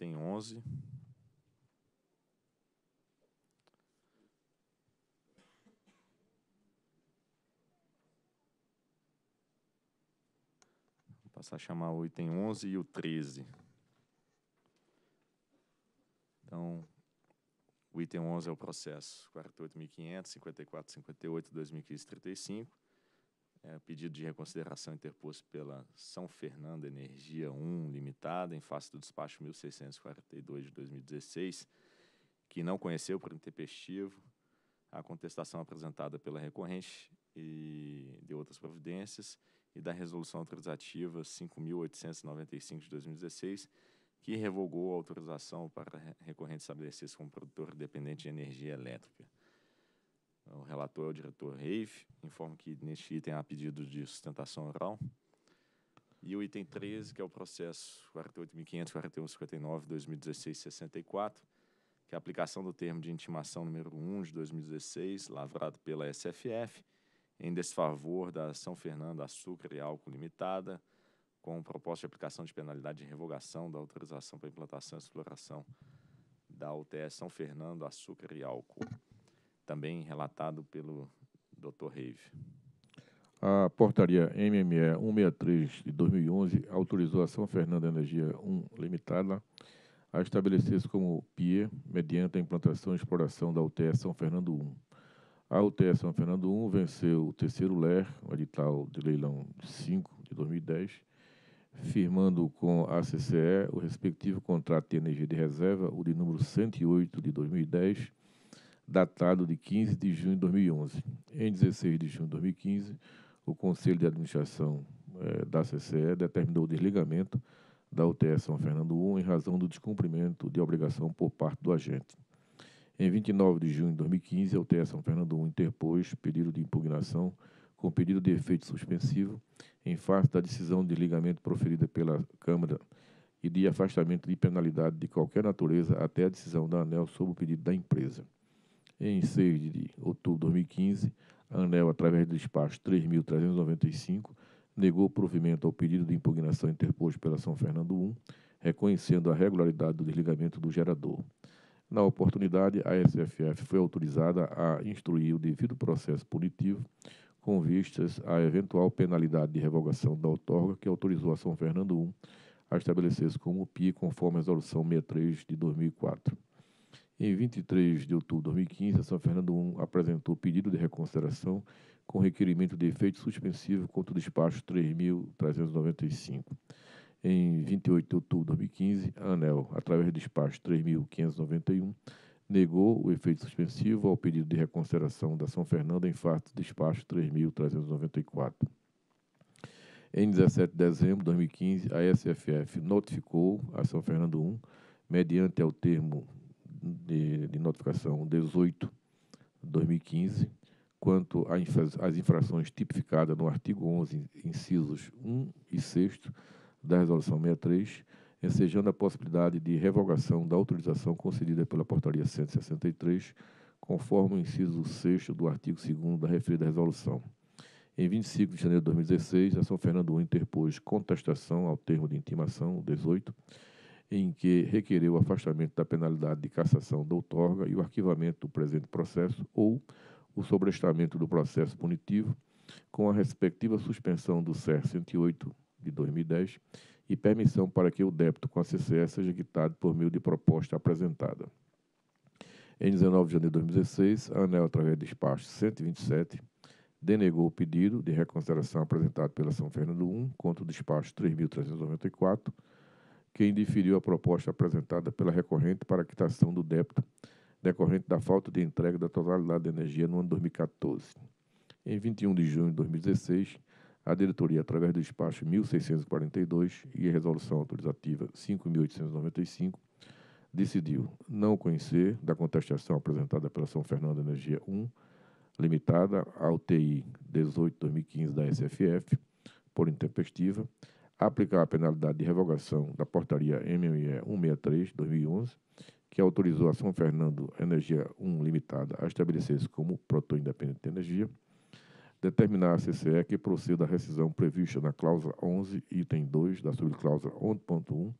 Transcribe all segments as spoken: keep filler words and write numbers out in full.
item onze. Vou passar a chamar o item onze e o treze. Então, o item onze é o processo quarenta e oito mil e quinhentos, cinquenta e quatro cinquenta e oito, dois mil e quinze, trinta e cinco. É, pedido de reconsideração interposto pela São Fernando Energia um Limitada, em face do despacho mil seiscentos e quarenta e dois de dois mil e dezesseis, que não conheceu por intempestivo a contestação apresentada pela recorrente e de outras providências, e da resolução autorizativa cinco mil oitocentos e noventa e cinco de dois mil e dezesseis, que revogou a autorização para a recorrente estabelecer-se como produtor dependente de energia elétrica. O relator é o diretor Reive. Informo que neste item há pedido de sustentação oral. E o item treze, que é o processo quarenta e oito mil e quinhentos, quarenta e um cinquenta e nove, dois mil e dezesseis, sessenta e quatro, que é a aplicação do termo de intimação número um de dois mil e dezesseis, lavrado pela S F F, em desfavor da São Fernando Açúcar e Álcool Limitada, com proposta de aplicação de penalidade de revogação da autorização para implantação e exploração da U T S São Fernando Açúcar e Álcool, também relatado pelo doutor Reive. A portaria M M E cento e sessenta e três de dois mil e onze autorizou a São Fernando Energia um Limitada a estabelecer-se como P I E mediante a implantação e exploração da U T S São Fernando um. A U T S São Fernando um venceu o terceiro L E R, o edital de leilão cinco de dois mil e dez, firmando com a C C E o respectivo contrato de energia de reserva, o de número cento e oito de dois mil e dez, datado de quinze de junho de dois mil e onze. Em dezesseis de junho de dois mil e quinze, o Conselho de Administração eh, da C C E determinou o desligamento da U T S São Fernando um em razão do descumprimento de obrigação por parte do agente. Em vinte e nove de junho de dois mil e quinze, a U T S São Fernando um interpôs pedido de impugnação com pedido de efeito suspensivo em face da decisão de desligamento proferida pela Câmara e de afastamento de penalidade de qualquer natureza até a decisão da ANEEL sob o pedido da empresa. Em seis de outubro de dois mil e quinze, a ANEEL, através do despacho três mil trezentos e noventa e cinco, negou provimento ao pedido de impugnação interposto pela São Fernando um, reconhecendo a regularidade do desligamento do gerador. Na oportunidade, a S F F foi autorizada a instruir o devido processo punitivo com vistas à eventual penalidade de revogação da outorga que autorizou a São Fernando um a estabelecer-se como P I conforme a resolução sessenta e três de dois mil e quatro. Em vinte e três de outubro de dois mil e quinze, a São Fernando um apresentou pedido de reconsideração com requerimento de efeito suspensivo contra o despacho três mil trezentos e noventa e cinco. Em vinte e oito de outubro de dois mil e quinze, a ANEEL, através do despacho três mil quinhentos e noventa e um, negou o efeito suspensivo ao pedido de reconsideração da São Fernando em face do despacho três mil trezentos e noventa e quatro. Em dezessete de dezembro de dois mil e quinze, a S F F notificou a São Fernando um, mediante ao termo de, de notificação dezoito de dois mil e quinze, quanto às infrações tipificadas no artigo onze, incisos um e seis da Resolução sessenta e três, ensejando a possibilidade de revogação da autorização concedida pela Portaria cento e sessenta e três, conforme o inciso seis do artigo segundo da referida resolução. Em vinte e cinco de janeiro de dois mil e dezesseis, a São Fernando um interpôs contestação ao termo de intimação dezoito, em que requereu o afastamento da penalidade de cassação da outorga e o arquivamento do presente processo ou o sobrestamento do processo punitivo, com a respectiva suspensão do C E R cento e oito de dois mil e dez e permissão para que o débito com a C C E seja quitado por meio de proposta apresentada. Em dezenove de janeiro de dois mil e dezesseis, a ANEEL, através do despacho cento e vinte e sete, denegou o pedido de reconsideração apresentado pela São Fernando um contra o despacho três mil trezentos e noventa e quatro, que indiferiu a proposta apresentada pela recorrente para a quitação do débito decorrente da falta de entrega da totalidade de energia no ano dois mil e quatorze. Em vinte e um de junho de dois mil e dezesseis, a diretoria, através do despacho mil seiscentos e quarenta e dois e a resolução autorizativa cinco mil oitocentos e noventa e cinco, decidiu não conhecer da contestação apresentada pela São Fernando Energia um, limitada ao T I dezoito de dois mil e quinze da S F F, por intempestiva, aplicar a penalidade de revogação da portaria M M E cento e sessenta e três de dois mil e onze, que autorizou a São Fernando Energia um Limitada a estabelecer-se como produtor independente de energia, determinar a C C E que proceda à rescisão prevista na cláusula onze, item dois, da subcláusula onze ponto um,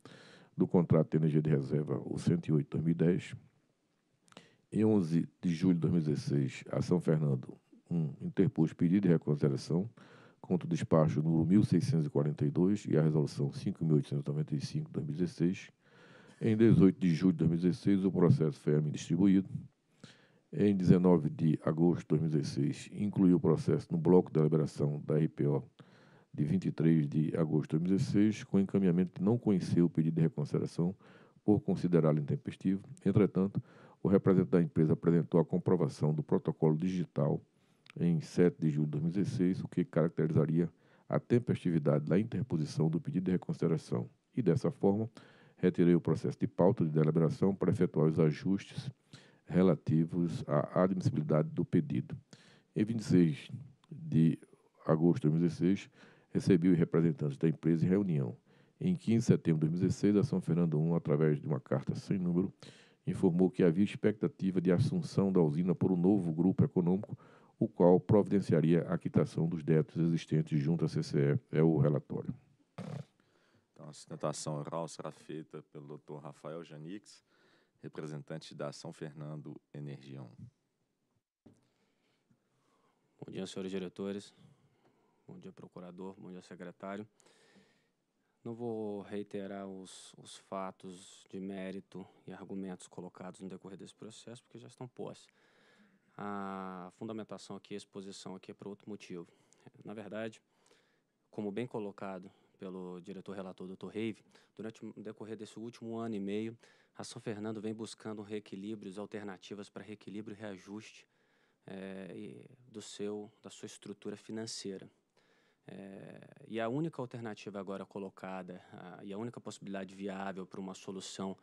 do contrato de energia de reserva, o cento e oito barra dois mil e dez. Em onze de julho de dois mil e dezesseis, a São Fernando um, interpôs pedido de reconsideração contra o despacho número mil seiscentos e quarenta e dois e a resolução cinco mil oitocentos e noventa e cinco de dois mil e dezesseis. Em dezoito de julho de dois mil e dezesseis, o processo foi a mim distribuído. Em dezenove de agosto de dois mil e dezesseis, incluiu o processo no bloco de deliberação da R P O de vinte e três de agosto de dois mil e dezesseis, com encaminhamento de não conhecer o pedido de reconsideração por considerá-lo intempestivo. Entretanto, o representante da empresa apresentou a comprovação do protocolo digital em sete de julho de dois mil e dezesseis, o que caracterizaria a tempestividade da interposição do pedido de reconsideração. E, dessa forma, retirei o processo de pauta de deliberação para efetuar os ajustes relativos à admissibilidade do pedido. Em vinte e seis de agosto de dois mil e dezesseis, recebi os representantes da empresa em reunião. Em quinze de setembro de dois mil e dezesseis, a São Fernando um, através de uma carta sem número, informou que havia expectativa de assunção da usina por um novo grupo econômico, o qual providenciaria a quitação dos débitos existentes junto à C C E. É o relatório. Então, a sustentação oral será feita pelo doutor Rafael Janix, representante da São Fernando Energia um. Bom dia, senhores diretores. Bom dia, procurador. Bom dia, secretário. Não vou reiterar os, os fatos de mérito e argumentos colocados no decorrer desse processo, porque já estão postos. A fundamentação aqui, a exposição aqui é por outro motivo. Na verdade, como bem colocado pelo diretor relator, doutor Reive, durante o decorrer desse último ano e meio, a São Fernando vem buscando reequilíbrios, alternativas para reequilíbrio e reajuste é, e do seu, da sua estrutura financeira. É, e a única alternativa agora colocada, a, e a única possibilidade viável para uma solução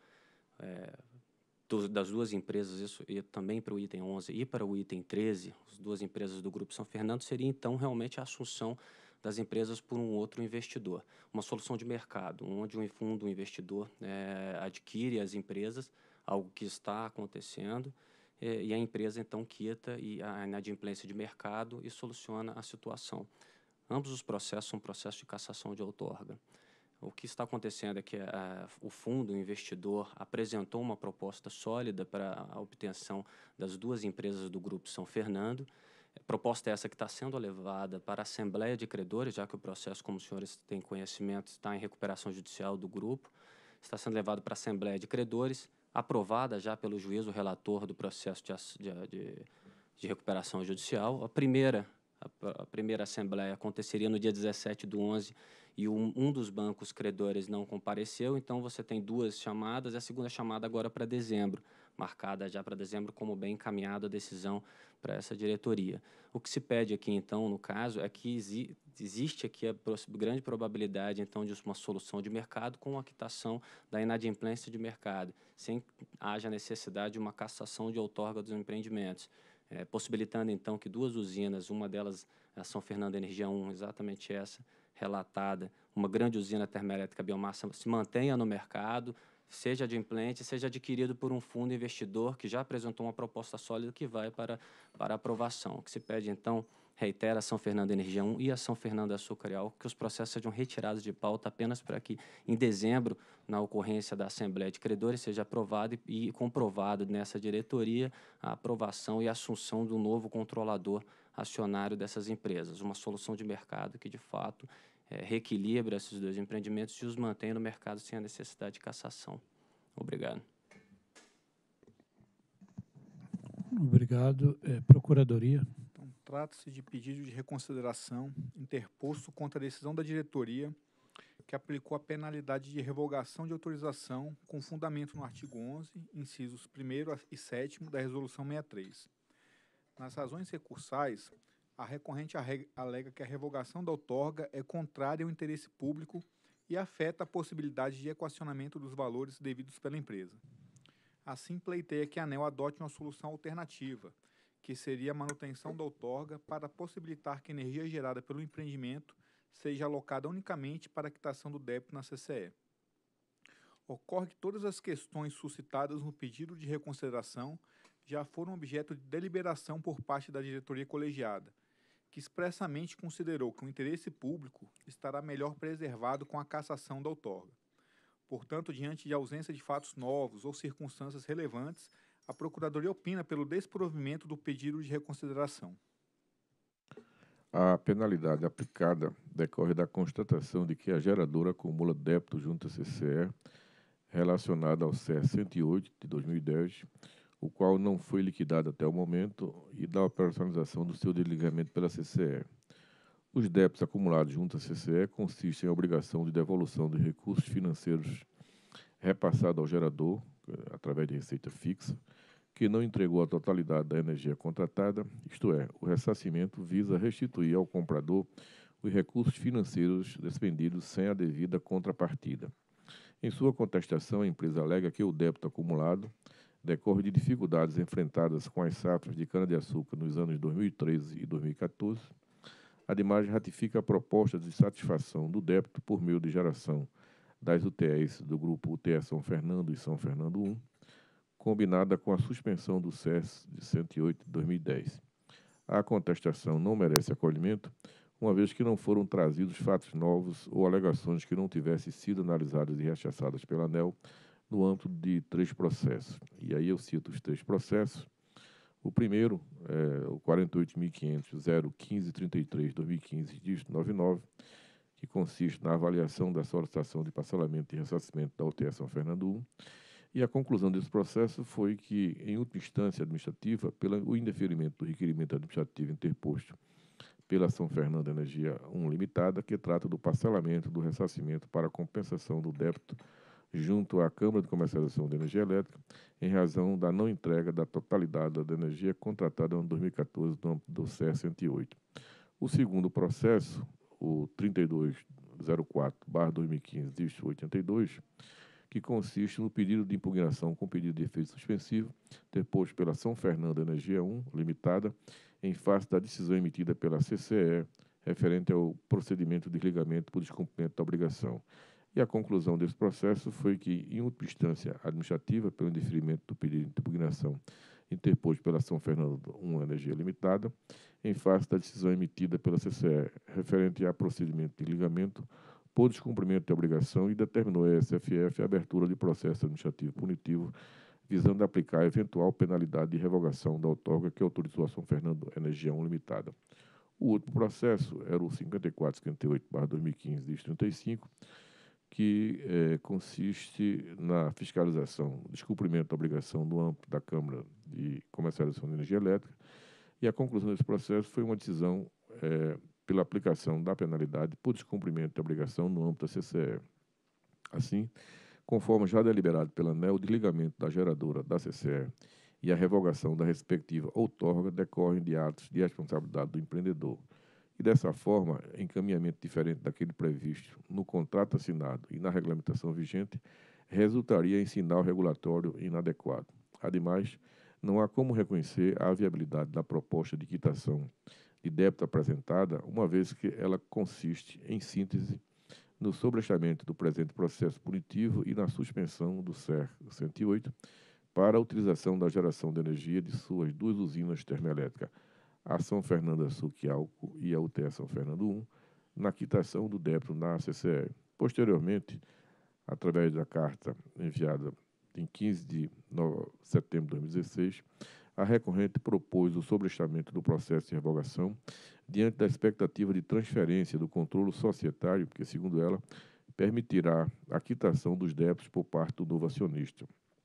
é, do, das duas empresas, isso e também para o item onze e para o item treze, as duas empresas do Grupo São Fernando, seria então realmente a assunção das empresas por um outro investidor. Uma solução de mercado, onde um fundo investidor é, adquire as empresas, algo que está acontecendo, é, e a empresa então quita e a inadimplência de mercado e soluciona a situação. Ambos os processos são processos de cassação de outorga. O que está acontecendo é que a, o fundo, o investidor, apresentou uma proposta sólida para a obtenção das duas empresas do Grupo São Fernando. A proposta é essa que está sendo levada para a Assembleia de Credores, já que o processo, como os senhores têm conhecimento, está em recuperação judicial do grupo. Está sendo levado para a Assembleia de Credores, aprovada já pelo juízo relator do processo de, de, de recuperação judicial. A primeira... A primeira assembleia aconteceria no dia dezessete do onze e um, um dos bancos credores não compareceu, então você tem duas chamadas, e a segunda chamada agora para dezembro, marcada já para dezembro como bem encaminhada a decisão para essa diretoria. O que se pede aqui, então, no caso, é que exi existe aqui a grande probabilidade, então, de uma solução de mercado com a quitação da inadimplência de mercado, sem haja necessidade de uma cassação de outorga dos empreendimentos. É, possibilitando, então, que duas usinas, uma delas a São Fernando Energia um, exatamente essa, relatada, uma grande usina termoelétrica biomassa, se mantenha no mercado, seja adimplente, seja adquirido por um fundo investidor que já apresentou uma proposta sólida que vai para, para aprovação. O que se pede, então, reitera a São Fernando Energia um e a São Fernando Açúcar e Álcool, que os processos sejam retirados de pauta apenas para que, em dezembro, na ocorrência da Assembleia de Credores, seja aprovado e, e comprovado nessa diretoria a aprovação e a assunção do novo controlador acionário dessas empresas. Uma solução de mercado que, de fato, é, reequilibra esses dois empreendimentos e os mantém no mercado sem a necessidade de cassação. Obrigado. Obrigado. É, Procuradoria. Trata-se de pedido de reconsideração interposto contra a decisão da diretoria que aplicou a penalidade de revogação de autorização com fundamento no artigo onze, incisos primeiro e sétimo da Resolução sessenta e três. Nas razões recursais, a recorrente alega que a revogação da outorga é contrária ao interesse público e afeta a possibilidade de equacionamento dos valores devidos pela empresa. Assim, pleiteia que a ANEEL adote uma solução alternativa, que seria a manutenção da outorga para possibilitar que a energia gerada pelo empreendimento seja alocada unicamente para a quitação do débito na C C E. Ocorre que todas as questões suscitadas no pedido de reconsideração já foram objeto de deliberação por parte da diretoria colegiada, que expressamente considerou que o interesse público estará melhor preservado com a cassação da outorga. Portanto, diante de ausência de fatos novos ou circunstâncias relevantes, a Procuradoria opina pelo desprovimento do pedido de reconsideração. A penalidade aplicada decorre da constatação de que a geradora acumula débito junto à C C E relacionado ao C E cento e oito de dois mil e dez, o qual não foi liquidado até o momento, e da operacionalização do seu desligamento pela C C E. Os débitos acumulados junto à C C E consistem em obrigação de devolução de recursos financeiros repassados ao gerador, através de receita fixa, que não entregou a totalidade da energia contratada, isto é, o ressarcimento visa restituir ao comprador os recursos financeiros despendidos sem a devida contrapartida. Em sua contestação, a empresa alega que o débito acumulado decorre de dificuldades enfrentadas com as safras de cana-de-açúcar nos anos dois mil e treze e dois mil e quatorze. Ademais, ratifica a proposta de satisfação do débito por meio de geração das U T Es do grupo U T E São Fernando e São Fernando um, combinada com a suspensão do C E S de cento e oito de dois mil e dez. A contestação não merece acolhimento, uma vez que não foram trazidos fatos novos ou alegações que não tivessem sido analisadas e rechaçadas pela ANEEL no âmbito de três processos. E aí eu cito os três processos. O primeiro é o quarenta e oito mil e quinhentos ponto zero quinze trinta e três barra dois mil e quinze, dígito noventa e nove, que consiste na avaliação da solicitação de parcelamento e ressarcimento da U T E São Fernando um. E a conclusão desse processo foi que, em última instância administrativa, pelo indeferimento do requerimento administrativo interposto pela São Fernando Energia um Limitada, que trata do parcelamento do ressarcimento para compensação do débito junto à Câmara de Comercialização de Energia Elétrica, em razão da não entrega da totalidade da energia contratada no dois mil e quatorze no âmbito do C E cento e oito. O segundo processo, o trinta e dois zero quatro barra dois mil e quinze, dígito oitenta e dois, que consiste no pedido de impugnação com pedido de efeito suspensivo, interposto pela São Fernando Energia um Limitada, em face da decisão emitida pela C C E, referente ao procedimento de desligamento por descumprimento da obrigação. E a conclusão desse processo foi que, em última instância administrativa, pelo indeferimento do pedido de impugnação interposto pela São Fernando um Energia Limitada, em face da decisão emitida pela C C E, referente a procedimento de desligamento por descumprimento de obrigação, e determinou a S F F a abertura de processo administrativo punitivo, visando aplicar eventual penalidade de revogação da outorga que autorizou a São Fernando Energia um Limitada. O último processo era o cinquenta e quatro cinquenta e oito barra dois mil e quinze, dígito trinta e cinco, que eh, consiste na fiscalização, descumprimento da obrigação no âmbito da Câmara de Comercialização de Energia Elétrica, e a conclusão desse processo foi uma decisão eh, pela aplicação da penalidade por descumprimento de obrigação no âmbito da C C E. Assim, conforme já deliberado pela ANEEL, o desligamento da geradora da C C E e a revogação da respectiva outorga decorrem de atos de responsabilidade do empreendedor. E, dessa forma, encaminhamento diferente daquele previsto no contrato assinado e na regulamentação vigente resultaria em sinal regulatório inadequado. Ademais, não há como reconhecer a viabilidade da proposta de quitação de débito apresentada, uma vez que ela consiste, em síntese, no sobrestamento do presente processo punitivo e na suspensão do C E R cento e oito para a utilização da geração de energia de suas duas usinas termoelétricas, a São Fernando Açúcar e Álcool e a U T E São Fernando um, na quitação do débito na C C E. Posteriormente, através da carta enviada em quinze de setembro de dois mil e dezesseis, a recorrente propôs o sobrestamento do processo de revogação diante da expectativa de transferência do controle societário, que, segundo ela, permitirá a quitação dos débitos por parte do novo acionista.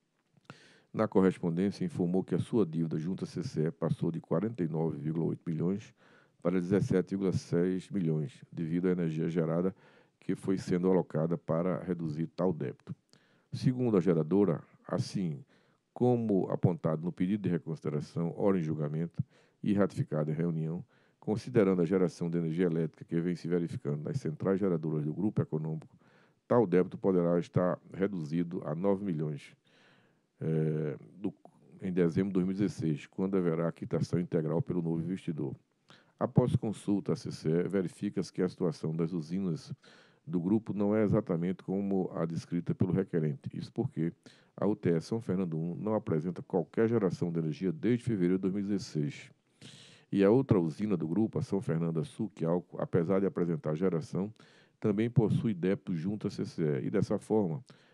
Na correspondência, informou que a sua dívida junto à C C E passou de quarenta e nove vírgula oito milhões para dezessete vírgula seis milhões, devido à energia gerada que foi sendo alocada para reduzir tal débito. Segundo a geradora, assim como apontado no pedido de reconsideração, ora em julgamento e ratificado em reunião, considerando a geração de energia elétrica que vem se verificando nas centrais geradoras do Grupo Econômico, tal débito poderá estar reduzido a nove milhões é, do, em dezembro de dois mil e dezesseis, quando haverá a quitação integral pelo novo investidor. Após consulta à C C E, verifica-se que a situação das usinas do grupo não é exatamente como a descrita pelo requerente. Isso porque a U T E São Fernando um não apresenta qualquer geração de energia desde fevereiro de dois mil e dezesseis. E a outra usina do grupo, a São Fernando Açúcar e Álcool, apesar de apresentar geração, também possui débito junto à C C E. E, dessa forma,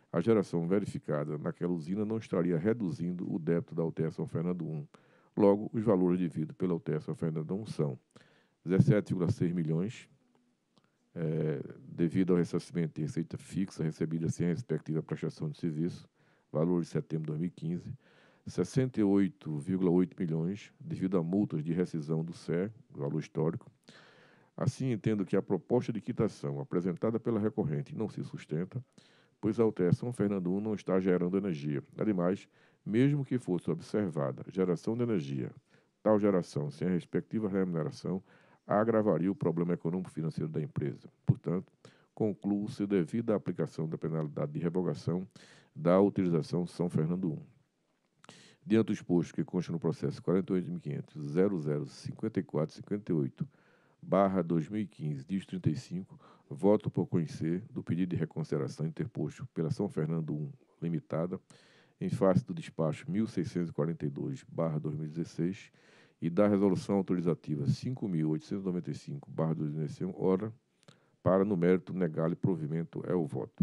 a geração verificada naquela usina não estaria reduzindo o débito da U T E São Fernando um. Logo, os valores devidos pela U T E São Fernando um são dezessete vírgula seis milhões, é, devido ao ressarcimento de receita fixa recebida sem a respectiva prestação de serviço, valor de setembro de dois mil e quinze, sessenta e oito vírgula oito milhões, devido a multas de rescisão do S E R, valor histórico. Assim, entendo que a proposta de quitação apresentada pela recorrente não se sustenta, pois a U T E São Fernando um não está gerando energia. Ademais, mesmo que fosse observada geração de energia, tal geração, sem a respectiva remuneração, agravaria o problema econômico-financeiro da empresa. Portanto, concluo-se devida à aplicação da penalidade de revogação da utilização São Fernando um. Diante do exposto que consta no processo quarenta e oito mil quinhentos ponto zero zero cinco quatro cinco oito barra dois mil e quinze, dígito trinta e cinco, voto por conhecer do pedido de reconsideração interposto pela São Fernando um Limitada, em face do despacho mil seiscentos e quarenta e dois barra dois mil e dezesseis e da resolução autorizativa cinco mil oitocentos e noventa e cinco barra dois mil e dezesseis, ora, para, no mérito, negar-lhe provimento é o voto.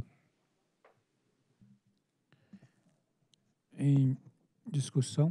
Em discussão,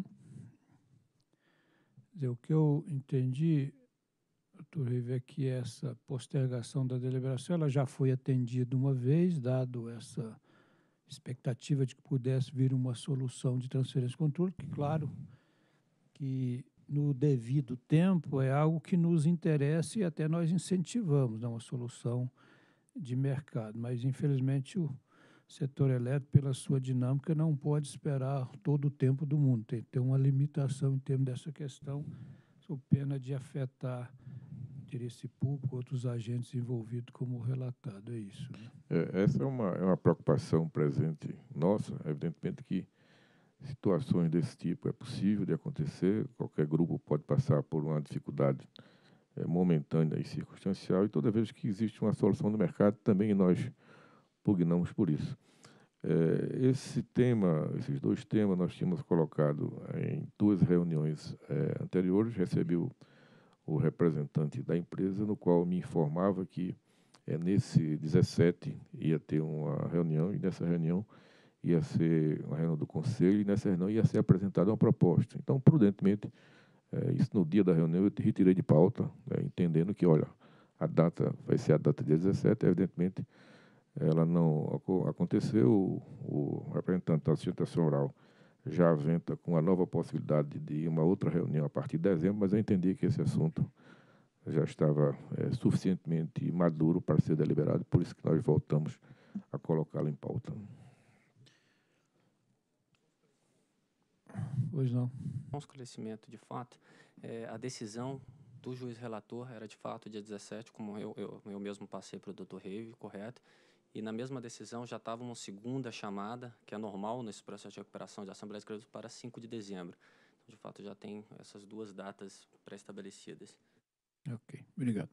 o que eu entendi, doutor Rive, é que essa postergação da deliberação ela já foi atendida uma vez, dado essa expectativa de que pudesse vir uma solução de transferência de controle, que, claro, que no devido tempo é algo que nos interessa e até nós incentivamos, né, uma solução de mercado. Mas, infelizmente, o setor elétrico, pela sua dinâmica, não pode esperar todo o tempo do mundo. Tem que ter uma limitação em termos dessa questão, sob pena de afetar interesse público, outros agentes envolvidos como relatado. É isso, né? É, essa é uma, é uma preocupação presente nossa. Evidentemente que situações desse tipo é possível de acontecer, qualquer grupo pode passar por uma dificuldade é, momentânea e circunstancial, e toda vez que existe uma solução no mercado, também nós pugnamos por isso. É, esse tema, esses dois temas nós tínhamos colocado em duas reuniões é, anteriores, recebi o, o representante da empresa, no qual me informava que é, nesse dezessete ia ter uma reunião, e nessa reunião ia ser uma reunião do conselho, e nessa reunião ia ser apresentada uma proposta. Então, prudentemente, é, isso no dia da reunião eu retirei de pauta, é, entendendo que, olha, a data vai ser a data dia dezessete, evidentemente, ela não aconteceu, o, o representante da sustentação oral já aventa com a nova possibilidade de uma outra reunião a partir de dezembro, mas eu entendi que esse assunto já estava é, suficientemente maduro para ser deliberado, por isso que nós voltamos a colocá-lo em pauta. Pois não. Um esclarecimento, de fato, é, a decisão do juiz relator era, de fato, dia dezessete, como eu, eu, eu mesmo passei para o doutor Reive, correto? E na mesma decisão já estava uma segunda chamada, que é normal nesse processo de recuperação de Assembleia de Créditos, para cinco de dezembro. Então, de fato, já tem essas duas datas pré-estabelecidas. Ok, obrigado.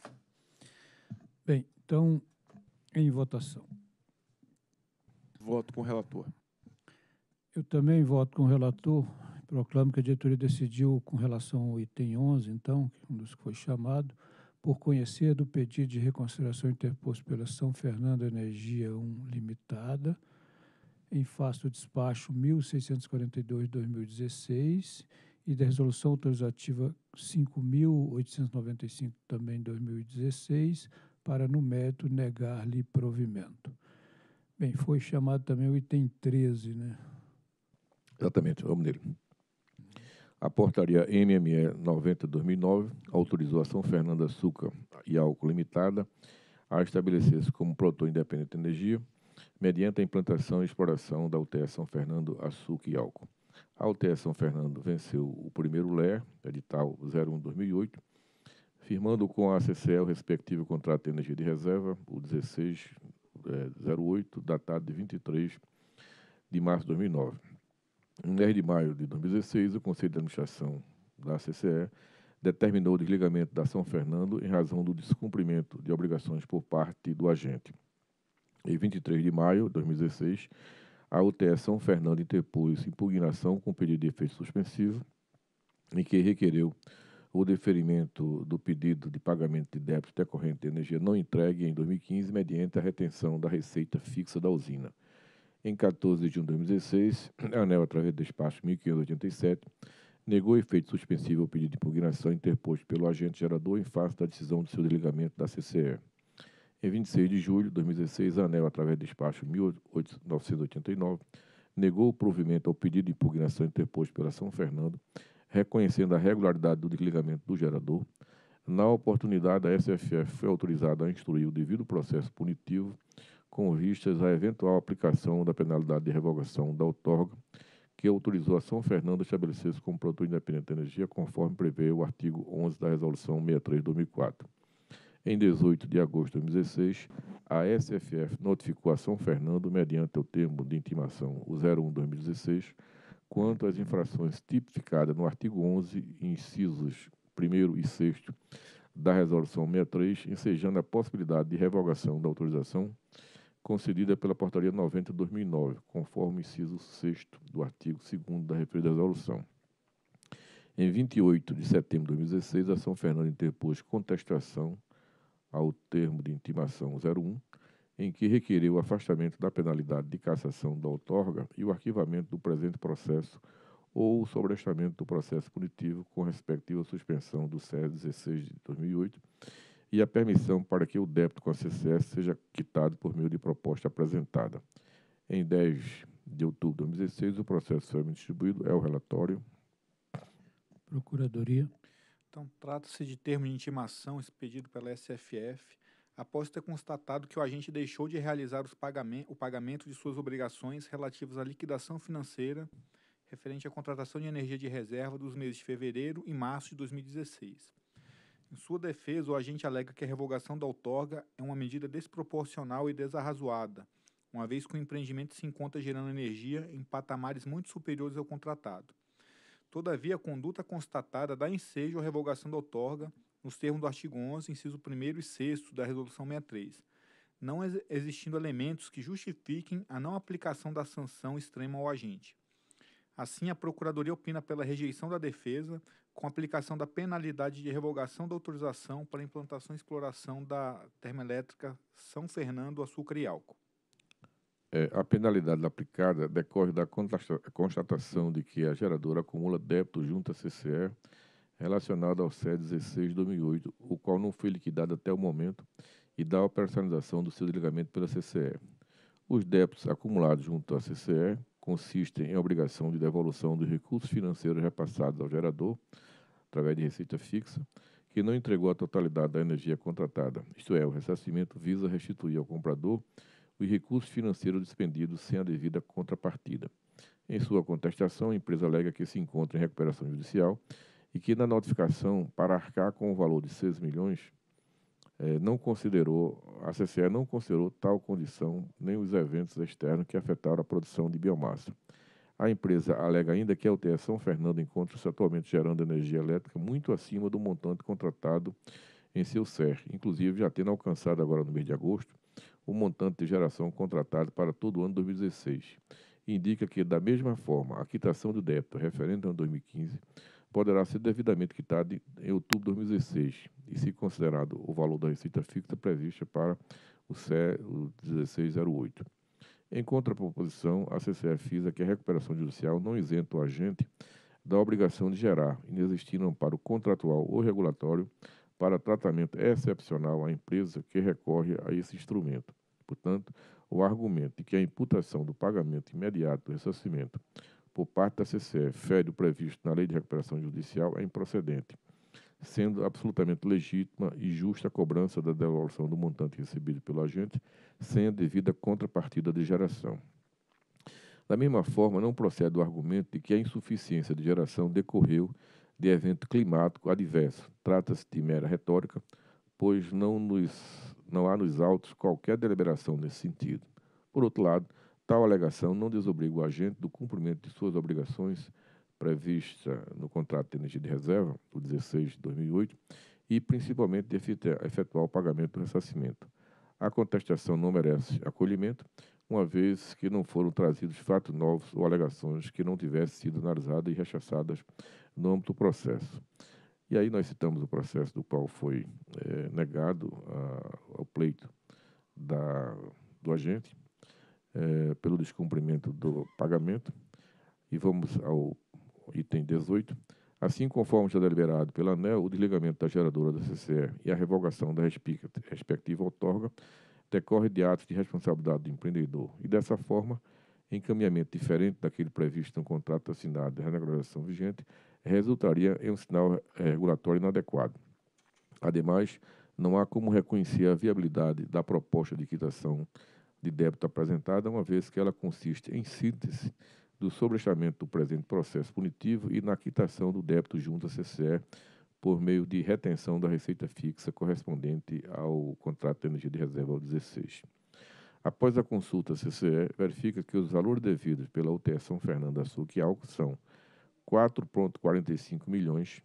Bem, então, em votação. Voto com o relator. Eu também voto com o relator. Proclamo que a diretoria decidiu, com relação ao item onze, então, um dos que foi chamado, por conhecer do pedido de reconsideração interposto pela São Fernando Energia um Limitada, em face do despacho mil seiscentos e quarenta e dois de dois mil e dezesseis e da resolução autorizativa cinco mil oitocentos e noventa e cinco, também de dois mil e dezesseis, para, no mérito, negar-lhe provimento. Bem, foi chamado também o item treze, né? Exatamente, vamos nele. A portaria M M E noventa barra dois mil e nove autorizou a São Fernando Açúcar e Álcool Limitada a estabelecer-se como produtor independente de energia, mediante a implantação e exploração da U T E São Fernando Açúcar e Álcool. A U T E São Fernando venceu o primeiro L E R, edital zero um barra dois mil e oito, firmando com a C C E o respectivo contrato de energia de reserva, o dezesseis zero oito, datado de vinte e três de março de dois mil e nove. Em dez de maio de dois mil e dezesseis, o Conselho de Administração da C C E determinou o desligamento da São Fernando em razão do descumprimento de obrigações por parte do agente. Em vinte e três de maio de dois mil e dezesseis, a U T E São Fernando interpôs impugnação com pedido de efeito suspensivo, em que requereu o deferimento do pedido de pagamento de débito decorrente de energia não entregue em dois mil e quinze mediante a retenção da receita fixa da usina. Em quatorze de junho de dois mil e dezesseis, a ANEEL, através do despacho mil quinhentos e oitenta e sete, negou efeito suspensivo ao pedido de impugnação interposto pelo agente gerador em face da decisão de seu desligamento da C C E. Em vinte e seis de julho de dois mil e dezesseis, a ANEEL, através do despacho mil novecentos e oitenta e nove, negou o provimento ao pedido de impugnação interposto pela São Fernando, reconhecendo a regularidade do desligamento do gerador. Na oportunidade, a S F F foi autorizada a instruir o devido processo punitivo com vistas à eventual aplicação da penalidade de revogação da outorga, que autorizou a São Fernando a estabelecer-se como produtor independente de energia, conforme prevê o artigo onze da Resolução sessenta e três de dois mil e quatro. Em dezoito de agosto de dois mil e dezesseis, a S F F notificou a São Fernando, mediante o termo de intimação o zero um barra dois mil e dezesseis, quanto às infrações tipificadas no artigo onze, incisos primeiro e sexto da Resolução sessenta e três, ensejando a possibilidade de revogação da autorização concedida pela Portaria noventa de dois mil e nove, conforme o inciso sexto do artigo segundo da referida resolução. Em vinte e oito de setembro de dois mil e dezesseis, a São Fernando interpôs contestação ao termo de intimação zero um, em que requereu o afastamento da penalidade de cassação da outorga e o arquivamento do presente processo ou o sobrestamento do processo punitivo com respectiva suspensão do C E dezesseis de dois mil e oito e a permissão para que o débito com a C C S seja quitado por meio de proposta apresentada. Em dez de outubro de dois mil e dezesseis, o processo foi distribuído, é o relatório. Procuradoria. Então, trata-se de termo de intimação expedido pela S F F, após ter constatado que o agente deixou de realizar os pagamentos, o pagamento de suas obrigações relativas à liquidação financeira referente à contratação de energia de reserva dos meses de fevereiro e março de dois mil e dezesseis. Em sua defesa, o agente alega que a revogação da outorga é uma medida desproporcional e desarrazoada, uma vez que o empreendimento se encontra gerando energia em patamares muito superiores ao contratado. Todavia, a conduta constatada dá ensejo à revogação da outorga nos termos do artigo onze, inciso primeiro e sexto da Resolução sessenta e três, não existindo elementos que justifiquem a não aplicação da sanção extrema ao agente. Assim, a Procuradoria opina pela rejeição da defesa, com aplicação da penalidade de revogação da autorização para implantação e exploração da termoelétrica São Fernando, Açúcar e Álcool. É, a penalidade aplicada decorre da constatação de que a geradora acumula débito junto à C C E relacionado ao C E dezesseis de dois mil e oito, o qual não foi liquidado até o momento, e da operacionalização do seu desligamento pela C C E. Os débitos acumulados junto à C C E consistem em obrigação de devolução dos recursos financeiros repassados ao gerador, através de receita fixa, que não entregou a totalidade da energia contratada, isto é, o ressarcimento visa restituir ao comprador os recursos financeiros despendidos sem a devida contrapartida. Em sua contestação, a empresa alega que se encontra em recuperação judicial e que, na notificação, para arcar com o valor de seis milhões, eh, não considerou, a C C E não considerou tal condição nem os eventos externos que afetaram a produção de biomassa. A empresa alega ainda que a U T E São Fernando encontra-se atualmente gerando energia elétrica muito acima do montante contratado em seu C E R, inclusive já tendo alcançado agora no mês de agosto o montante de geração contratado para todo o ano dois mil e dezesseis. Indica que, da mesma forma, a quitação do débito referente ao ano dois mil e quinze poderá ser devidamente quitada em outubro de dois mil e dezesseis, e se considerado o valor da receita fixa prevista para o C E dezesseis zero oito. Em contraproposição, a C C E frisa que a recuperação judicial não isenta o agente da obrigação de gerar, inexistindo amparo contratual ou regulatório para tratamento excepcional à empresa que recorre a esse instrumento. Portanto, o argumento de que a imputação do pagamento imediato do ressarcimento por parte da C C E fere o previsto na Lei de Recuperação Judicial é improcedente, sendo absolutamente legítima e justa a cobrança da devolução do montante recebido pelo agente sem a devida contrapartida de geração. Da mesma forma, não procede o argumento de que a insuficiência de geração decorreu de evento climático adverso. Trata-se de mera retórica, pois não, nos, não há nos autos qualquer deliberação nesse sentido. Por outro lado, tal alegação não desobriga o agente do cumprimento de suas obrigações previstas no contrato de energia de reserva, o dezesseis de dois mil e oito, e principalmente de efetuar o pagamento do ressarcimento. A contestação não merece acolhimento, uma vez que não foram trazidos fatos novos ou alegações que não tivessem sido analisadas e rechaçadas no âmbito do processo. E aí nós citamos o processo do qual foi é, negado a, ao pleito da, do agente, eh, pelo descumprimento do pagamento. E vamos ao item dezoito. Assim, conforme está deliberado pela ANEEL, o desligamento da geradora da C C E e a revogação da respectiva outorga decorre de atos de responsabilidade do empreendedor e, dessa forma, encaminhamento diferente daquele previsto no contrato assinado de renegociação vigente resultaria em um sinal regulatório inadequado. Ademais, não há como reconhecer a viabilidade da proposta de quitação de débito apresentada, uma vez que ela consiste em síntese do sobrestamento do presente processo punitivo e na quitação do débito junto à C C E por meio de retenção da receita fixa correspondente ao contrato de energia de reserva ao dezesseis. Após a consulta C C E, verifica que os valores devidos pela U T E São Fernando Açúcar e Álcool são quatro vírgula quarenta e cinco milhões,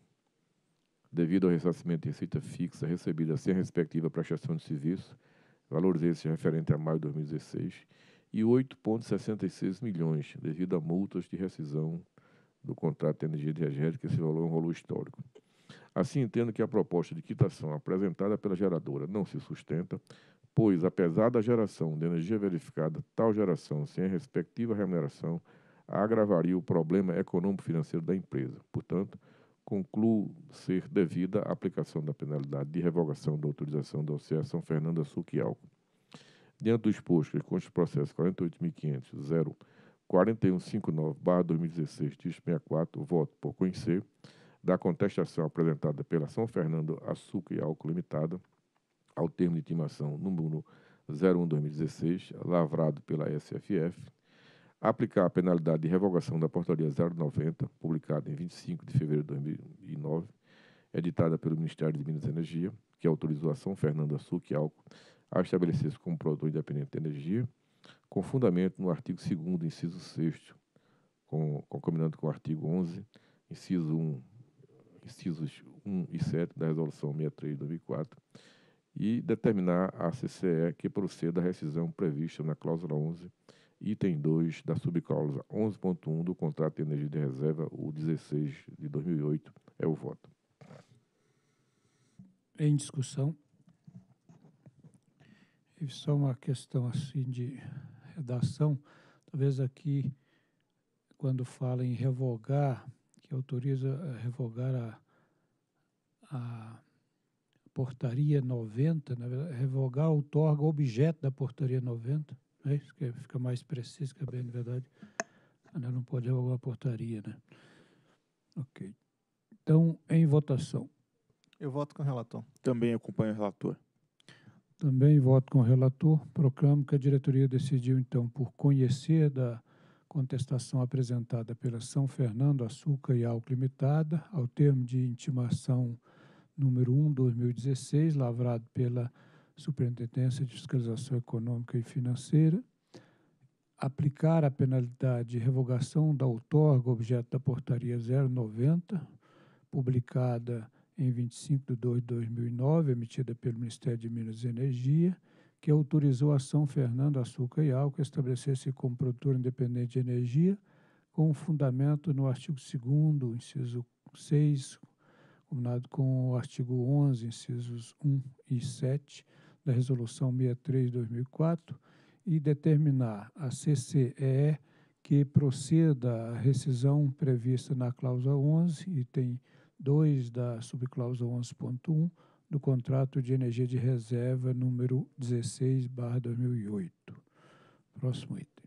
devido ao ressarcimento de receita fixa recebida sem a respectiva prestação de serviço, valores esses referentes a maio de dois mil e dezesseis, e oito vírgula sessenta e seis milhões, devido a multas de rescisão do contrato de energia diegética, esse valor é um valor histórico. Assim, entendo que a proposta de quitação apresentada pela geradora não se sustenta, pois, apesar da geração de energia verificada, tal geração, sem a respectiva remuneração, agravaria o problema econômico-financeiro da empresa. Portanto, concluo ser devida a aplicação da penalidade de revogação da autorização da O C E São Fernando Açúcar e Álcool. Diante do exposto, que consta o processo quarenta e oito mil quinhentos ponto zero quatro um cinco nove barra dois mil e dezesseis, dígito sessenta e quatro, voto por conhecer da contestação apresentada pela São Fernando Açúcar e Álcool Limitada ao termo de intimação número zero um barra dois mil e dezesseis, lavrado pela S F F, aplicar a penalidade de revogação da portaria zero noventa, publicada em vinte e cinco de fevereiro de dois mil e nove, editada pelo Ministério de Minas e Energia, que autorizou a São Fernando Açúcar e Álcool a estabelecer-se como produtor independente de energia, com fundamento no artigo segundo, inciso sexto, com, concominando com o artigo onze, inciso um, incisos um e sete da Resolução sessenta e três de dois mil e quatro, e determinar a C C E que proceda à rescisão prevista na cláusula onze, item dois da subcláusula onze ponto um do contrato de energia de reserva, o dezesseis de dois mil e oito. É o voto. Em discussão. E só uma questão assim de redação. Talvez aqui, quando fala em revogar, que autoriza a revogar a, a portaria noventa, na verdade, revogar outorga objeto da portaria noventa, é isso que fica mais preciso, que é bem, na verdade, não pode revogar a portaria, né? Ok. Então, em votação. Eu voto com o relator. Também acompanho o relator. Também voto com o relator. Proclamo que a diretoria decidiu, então, por conhecer da contestação apresentada pela São Fernando Açúcar e Álcool Limitada, ao termo de intimação número um, dois mil e dezesseis, lavrado pela Superintendência de Fiscalização Econômica e Financeira, aplicar a penalidade de revogação da outorga objeto da portaria zero noventa, publicada em vinte e cinco de dois de dois mil e nove, emitida pelo Ministério de Minas e Energia, que autorizou a São Fernando Açúcar e Álcool a estabelecer-se como produtor independente de energia, com fundamento no artigo segundo, inciso seis, combinado com o artigo onze, incisos um e sete, da Resolução sessenta e três de dois mil e quatro, e determinar a C C E que proceda à rescisão prevista na cláusula onze, item dois da subcláusula onze ponto um, do contrato de energia de reserva número dezesseis barra dois mil e oito. Próximo item.